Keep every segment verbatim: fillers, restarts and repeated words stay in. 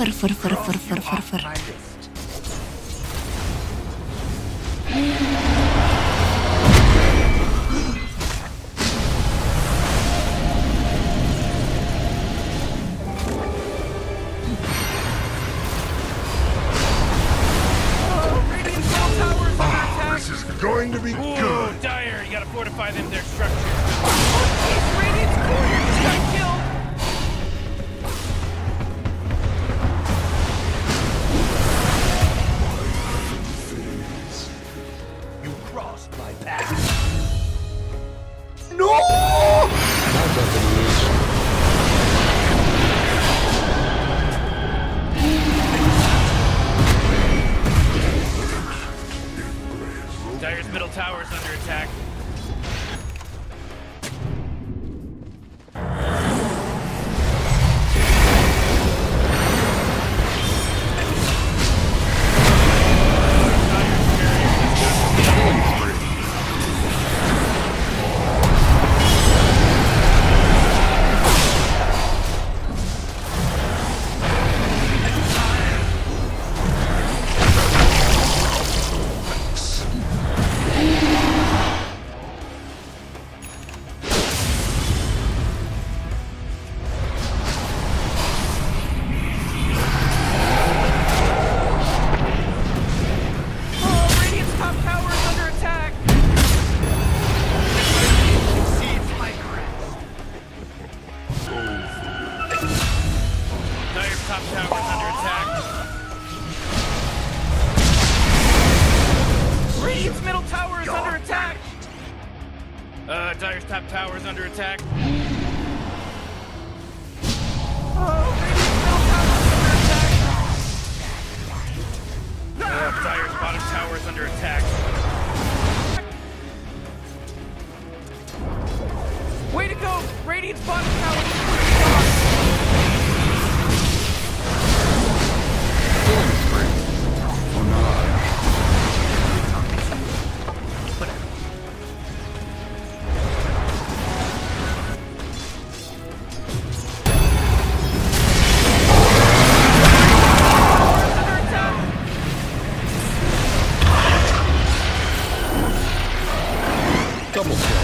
Fur, fur, fur, fur, fur, fur, fur. Going to be Ooh, good. Dire, you gotta fortify them their structure. Oh, Radiant's courier just got killed. You crossed my path. No! Dire's middle tower is under attack. Uh, Dire's top tower is under attack. Oh, uh, Dire's bottom tower is under attack. Way to go! Radiant's bottom tower is Killing spree. Oh no. Double kill.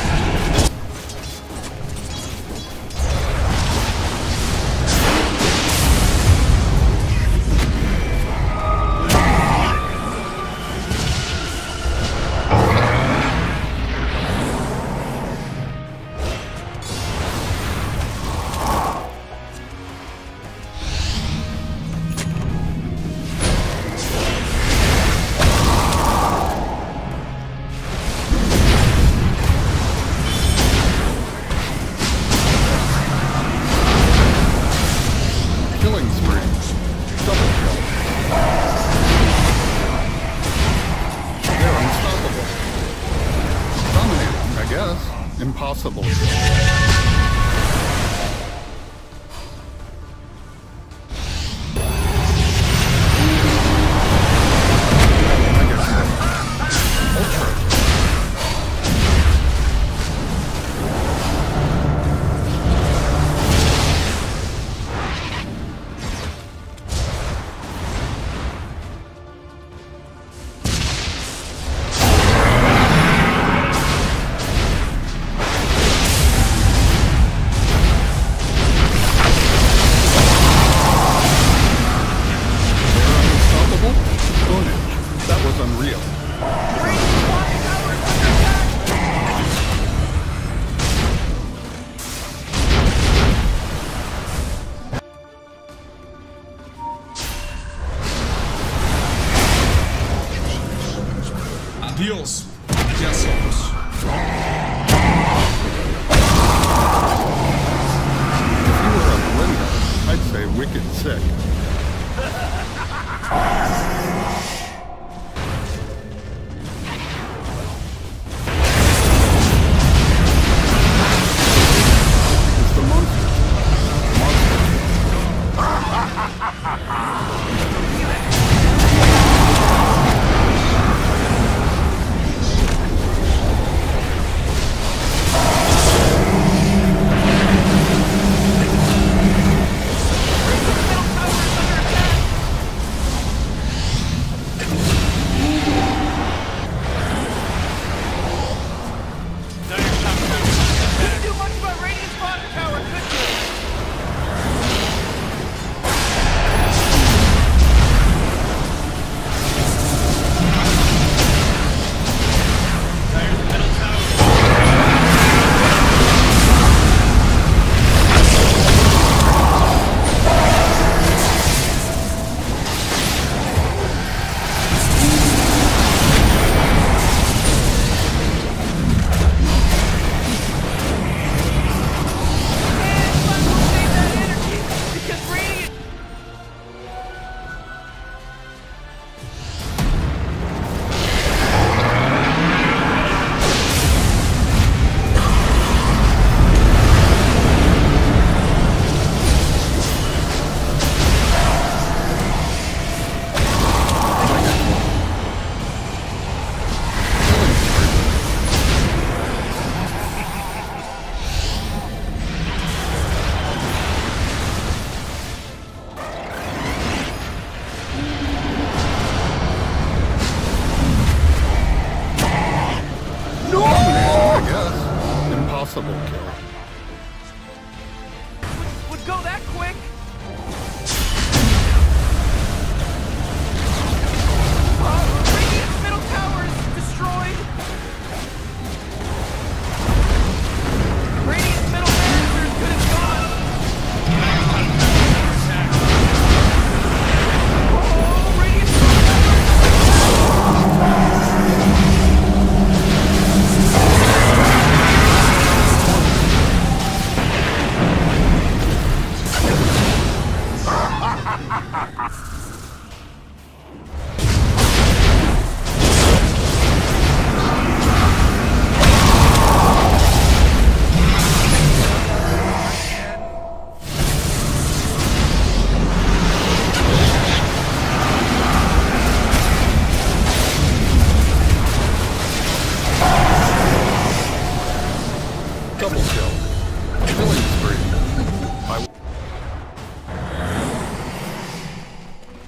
Killing spree. Double kill. They're unstoppable. Dominating, I guess. Impossible. Ultra. That was unreal. Adios. Ya somos. If you were a Belinda, I'd say wicked sick. It's the monster. Possible kill. Would go that quick? Uh, Radiant's middle tower is destroyed. Radiant's middle barrier is good as gone. Oh, Radiant's Double kill. Killing spree. I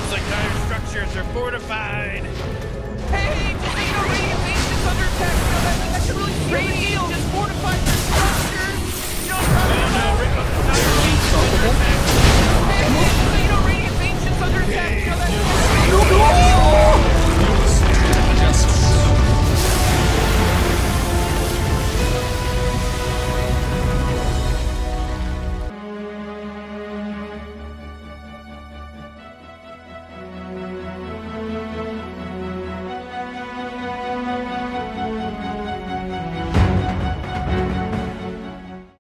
Looks like dire structures are fortified. Hey, just so you know, Radiant Base is under attack. You know, that, that should really seal the deal. Just fortify the structures. You know what I'm talking about? Dire structures are under attack.